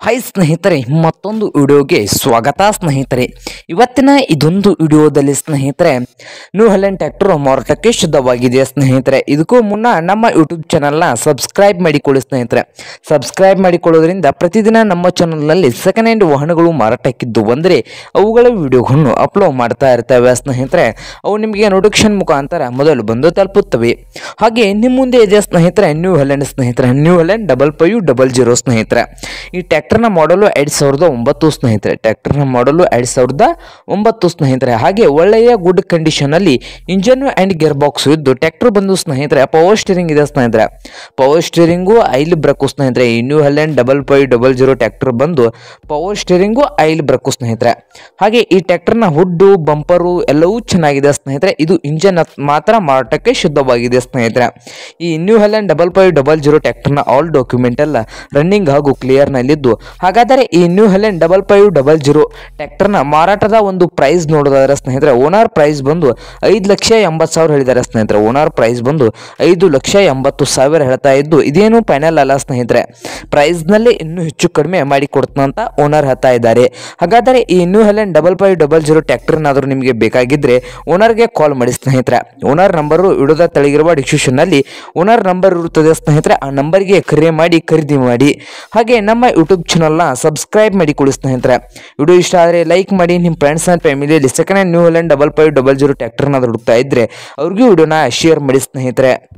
Hi ಸ್ನೇಹಿತರೆ, ಮತ್ತೊಂದು ವಿಡಿಯೋಗೆ ಸ್ವಾಗತ ಸ್ನೇಹಿತರೆ. ಇವತ್ತಿನ ಇದೊಂದು ವಿಡಿಯೋದಲ್ಲಿ ಸ್ನೇಹಿತರೆ, ನ್ಯೂ ಹಾಲೆಂಡ್ ಟ್ರ್ಯಾಕ್ಟರ್ ಮಾರಾಟಕ್ಕೆ ಶುದ್ಧವಾಗಿದೆ ಸ್ನೇಹಿತರೆ. ಇದಕ್ಕೂ ಮುನ್ನ ನಮ್ಮ ಯೂಟ್ಯೂಬ್ ಚಾನಲ್ನ ಸಬ್ಸ್ಕ್ರೈಬ್ ಮಾಡಿಕೊಳ್ಳಿ ಸ್ನೇಹಿತರೆ. ಸಬ್ಸ್ಕ್ರೈಬ್ ಮಾಡಿಕೊಳ್ಳೋದ್ರಿಂದ ಪ್ರತಿದಿನ ನಮ್ಮ ಚಾನಲ್ನಲ್ಲಿ ಸೆಕೆಂಡ್ ಹ್ಯಾಂಡ್ ವಾಹನಗಳು ಮಾರಾಟಕ್ಕಿದ್ದು ಬಂದರೆ ಅವುಗಳ ವಿಡಿಯೋಗಳನ್ನು ಅಪ್ಲೋಡ್ ಮಾಡ್ತಾ ಇರ್ತೇವೆ ಸ್ನೇಹಿತರೆ. ಅವು ನಿಮಗೆ ನೋಟಿಫಿಕೇಶನ್ ಮುಖಾಂತರ ಮೊದಲು ಬಂದು ತಲುಪುತ್ತವೆ. ಹಾಗೆ ನಿಮ್ಮ ಮುಂದೆ ಇದೆ ಸ್ನೇಹಿತರೆ ನ್ಯೂ ಹಾಲೆಂಡ್ ಸ್ನೇಹಿತರೆ, ನ್ಯೂ ಹಾಲೆಂಡ್ 5500 ಸ್ನೇಹಿತರೆ. ಈ ಟ್ರ್ಯಾಕ್ಟರ್ನ ಮಾಡಲು 2009 ಸ್ನೇಹಿತರೆ. ಟ್ರ್ಯಾಕ್ಟರ್ನ ಮಾಡಲು 2009 ಸ್ನೇಹಿತರೆ. ಹಾಗೆ ಒಳ್ಳೆಯ ಗುಡ್ ಕಂಡೀಷನ್ ಅಲ್ಲಿ ಇಂಜನ್ ಅಂಡ್ ಗೇರ್ ಬಾಕ್ಸ್ ಇದ್ದು ಟ್ರ್ಯಾಕ್ಟರ್ ಬಂದು ಸ್ನೇಹಿತರೆ ಪವರ್ ಸ್ಟೀರಿಂಗ್ ಇದೆ ಸ್ನೇಹಿತರೆ. ಪವರ್ ಸ್ಟೀರಿಂಗು ಐಲ್ ಬ್ರೇಕು ಸ್ನೇಹಿತರೆ. ಈ ನ್ಯೂ ಹಾಲೆಂಡ್ 5500 ಟ್ರ್ಯಾಕ್ಟರ್ ಬಂದು ಪವರ್ ಸ್ಟೀರಿಂಗು ಐಲ್ ಬ್ರೇಕು ಸ್ನೇಹಿತರೆ. ಹಾಗೆ ಈ ಟ್ರ್ಯಾಕ್ಟರ್ನ ಹುಡ್ಡು ಬಂಪರು ಎಲ್ಲವೂ ಚೆನ್ನಾಗಿದೆ ಸ್ನೇಹಿತರೆ. ಇದು ಇಂಜನ್ ಮಾತ್ರ ಮಾರಾಟಕ್ಕೆ ಶುದ್ಧವಾಗಿದೆ ಸ್ನೇಹಿತರೆ. ಈ ನ್ಯೂ ಹಾಲೆಂಡ್ 5500 ಟ್ರ್ಯಾಕ್ಟರ್ನ ಆಲ್ ಡಾಕ್ಯುಮೆಂಟ್ ಎಲ್ಲ ರನ್ನಿಂಗ್ ಹಾಗೂ ಕ್ಲಿಯರ್ ನಲ್ಲಿದ್ದು, ಹಾಗಾದರೆ ಈ ನ್ಯೂ ಹಾಲೆಂಡ್ 5500 ಟ್ರ್ಯಾಕ್ಟರ್ನ ಮಾರಾಟದ ಒಂದು ಪ್ರೈಸ್ ನೋಡೋದಾದ್ರೆ ಸ್ನೇಹಿತರೆ, ಓನರ್ ಪ್ರೈಸ್ ಬಂದು 5,80,000 ಹೇಳಿದ್ದಾರೆ ಸ್ನೇಹಿತರೆ. ಓನರ್ ಪ್ರೈಸ್ ಬಂದು 5,80,000 ಹೇಳ್ತಾ ಇದ್ದು, ಇದೇನು ಫೈನಲ್ ಅಲ್ಲ ಸ್ನೇಹಿತರೆ. ಪ್ರೈಸ್ ನಲ್ಲಿ ಇನ್ನೂ ಹೆಚ್ಚು ಕಡಿಮೆ ಮಾಡಿ ಕೊಡ್ತಂತ ಓನರ್ ಹೇಳ್ತಾ ಇದ್ದಾರೆ. ಹಾಗಾದರೆ ಈ ನ್ಯೂ ಹಾಲೆಂಡ್ 5500 ಟ್ರ್ಯಾಕ್ಟರ್ನಾದರೂ ನಿಮಗೆ ಬೇಕಾಗಿದ್ರೆ ಓನರ್ಗೆ ಕಾಲ್ ಮಾಡಿ ಸ್ನೇಹಿತರೆ. ಓನರ್ ನಂಬರು ವಿಡಿಯೋದ ತೆಳಗಿರುವ ಡಿಸ್ಕ್ರಿಪ್ಷನ್ ನಲ್ಲಿ ಓನರ್ ನಂಬರ್ ಇರುತ್ತದೆ ಸ್ನೇಹಿತರೆ. ಆ ನಂಬರ್ಗೆ ಕರೆ ಮಾಡಿ ಖರೀದಿ ಮಾಡಿ. ಹಾಗೆ ನಮ್ಮ ಯೂಟ್ಯೂಬ್ ಚಾನಲ್ನ ಸಬ್ಸ್ಕ್ರೈಬ್ ಮಾಡಿಕೊಳ್ಳಿ ಸ್ನೇಹಿತರೆ. ವಿಡಿಯೋ ಇಷ್ಟ ಆದರೆ ಲೈಕ್ ಮಾಡಿ. ನಿಮ್ಮ ಫ್ರೆಂಡ್ಸ್ ಅಂಡ್ ಫ್ಯಾಮಿಲಿಯಲ್ಲಿ ಸೆಕೆಂಡ್ ಹ್ಯಾಂಡ್ ನ್ಯೂ ಹಾಲೆಂಡ್ 5500 ಟ್ರ್ಯಾಕ್ಟರ್ನ ಹುಡುಕ್ತಾ ಇದ್ರೆ ಅವ್ರಿಗೂ ವಿಡಿಯೋನ ಶೇರ್ ಮಾಡಿ ಸ್ನೇಹಿತರೆ.